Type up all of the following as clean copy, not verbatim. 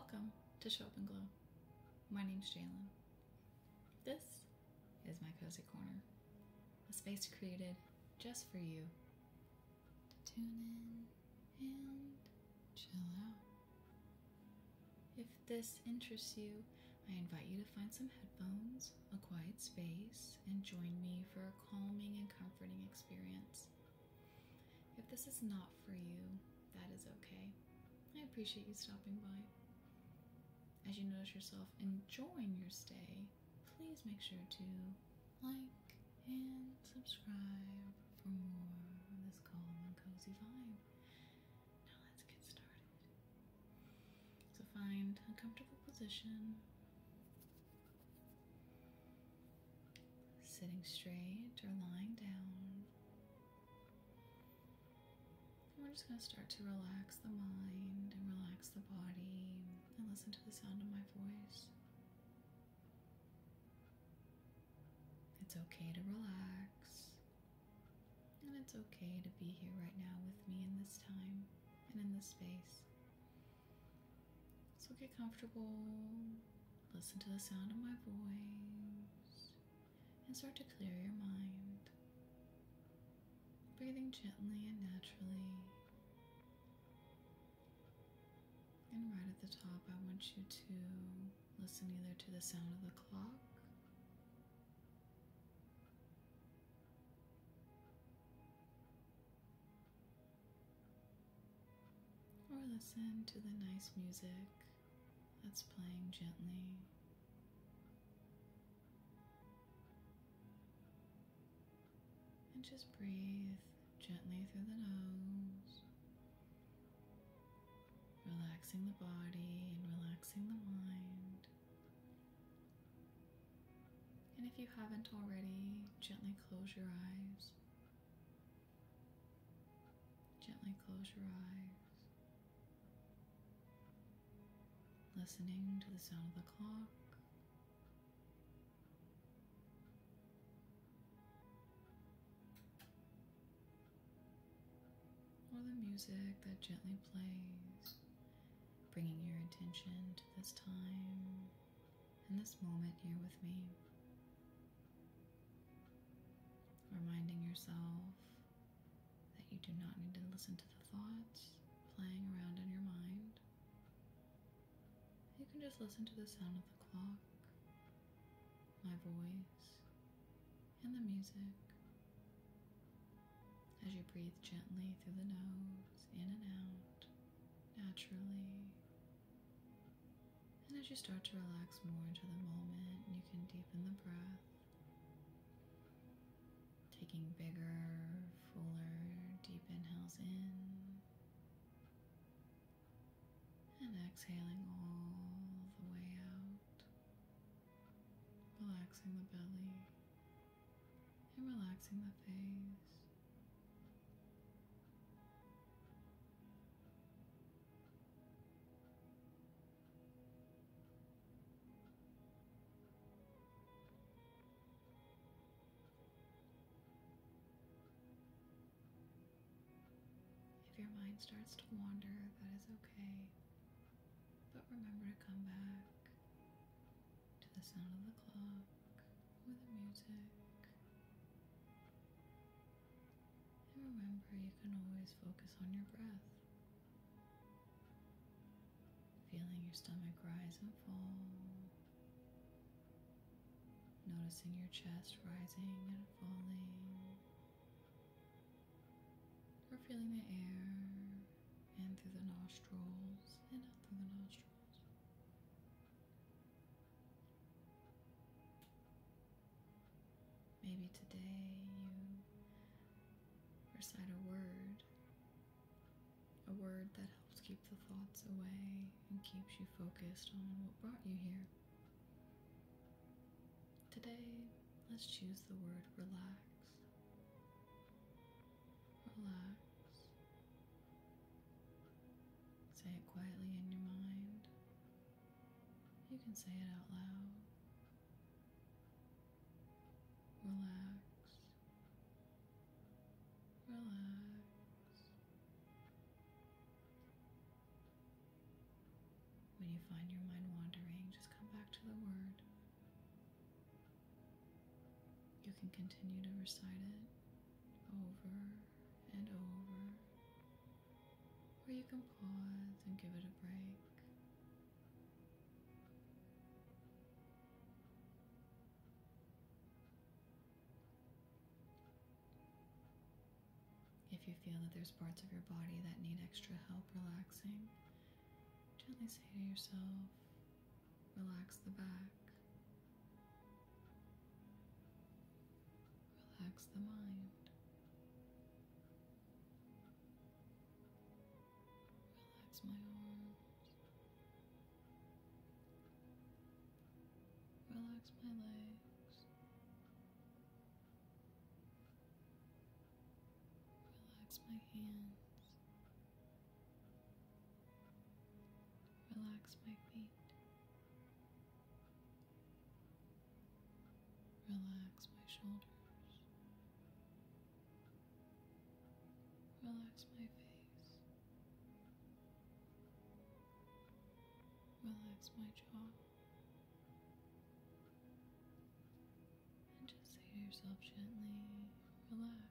Welcome to Show Up and Glow. My name's Jalen. This is my cozy corner, a space created just for you to tune in and chill out. If this interests you, I invite you to find some headphones, a quiet space, and join me for a calming and comforting experience. If this is not for you, that is okay. I appreciate you stopping by. As you notice yourself enjoying your stay, please make sure to like and subscribe for more of this calm and cozy vibe. Now let's get started. So find a comfortable position, sitting straight or lying down. We're just going to start to relax the mind and relax the body and listen to the sound of my voice. It's okay to relax, and it's okay to be here right now with me in this time and in this space. So get comfortable, listen to the sound of my voice, and start to clear your mind. Breathing gently and naturally. And right at the top, I want you to listen either to the sound of the clock or listen to the nice music that's playing gently. And just breathe gently through the nose, relaxing the body and relaxing the mind. And if you haven't already, gently close your eyes. Gently close your eyes. Listening to the sound of the clock. Or the music that gently plays, bringing your attention to this time and this moment here with me. Reminding yourself that you do not need to listen to the thoughts playing around in your mind. You can just listen to the sound of the clock, my voice, and the music. As you breathe gently through the nose, in and out, naturally. And as you start to relax more into the moment, you can deepen the breath, taking bigger, fuller, deep inhales in, and exhaling all the way out, relaxing the belly, and relaxing the face. If your mind starts to wander, that is okay. But remember to come back to the sound of the clock or the music. And remember, you can always focus on your breath. Feeling your stomach rise and fall. Noticing your chest rising and falling. Or feeling the air in through the nostrils and out through the nostrils. Maybe today you recite a word that helps keep the thoughts away and keeps you focused on what brought you here. Today, let's choose the word relax. Relax. Say it quietly in your mind. You can say it out loud. Relax. Relax. When you find your mind wandering, just come back to the word. You can continue to recite it over and over, or you can pause and give it a break. If you feel that there's parts of your body that need extra help relaxing, gently say to yourself, relax the back, relax the mind, relax my arms, relax my legs, relax my hands, relax my feet, relax my shoulders, relax my face, relax my jaw, and just say to yourself gently, relax,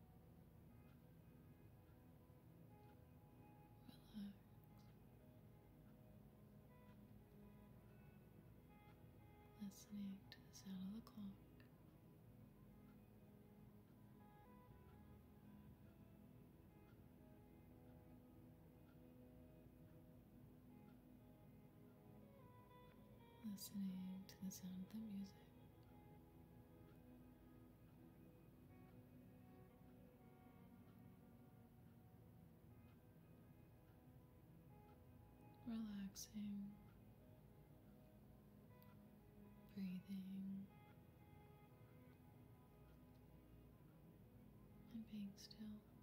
relax. Listening to the sound of the clock. Listening to the sound of the music. Relaxing, breathing, and being still.